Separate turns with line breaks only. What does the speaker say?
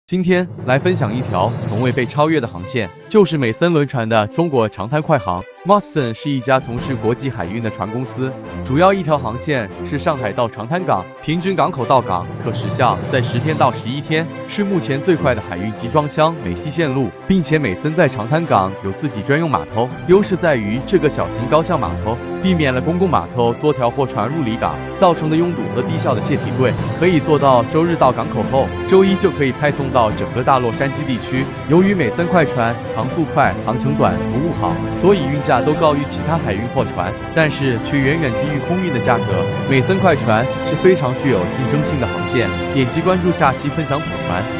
今天来分享一条从未被超越的航线，就是美森轮船的中国长滩快航。Matson 是一家从事国际海运的船公司，主要一条航线是上海到长滩港，平均港口到港可时效在10天到11天，是目前最快的海运集装箱美西线路，并且美森在长滩港有自己专用码头，优势在于这个小型高效码头避免了公共码头多条货船入离港造成的拥堵和低效的卸体柜，可以做到周日到港口后，周一就可以派送到整个大洛杉矶地区。由于美森快船航速快、航程短、服务好，所以运价都高于其他海运货船，但是却远远低于空运的价格。美森快船是非常具有竞争性的航线。点击关注，下期分享组船。